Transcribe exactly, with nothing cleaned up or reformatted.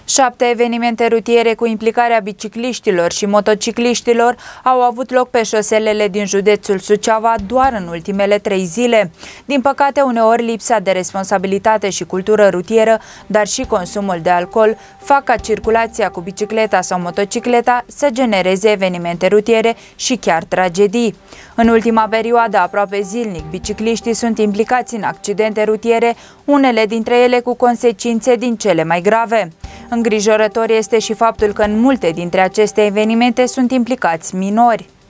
Șapte evenimente rutiere cu implicarea bicicliștilor și motocicliștilor au avut loc pe șoselele din județul Suceava doar în ultimele trei zile. Din păcate, uneori lipsa de responsabilitate și cultură rutieră, dar și consumul de alcool, fac ca circulația cu bicicleta sau motocicleta să genereze evenimente rutiere și chiar tragedii. În ultima perioadă, aproape zilnic, bicicliștii sunt implicați în accidente rutiere, unele dintre ele cu consecințe din cele mai grave. Îngrijorător este și faptul că în multe dintre aceste evenimente sunt implicați minori.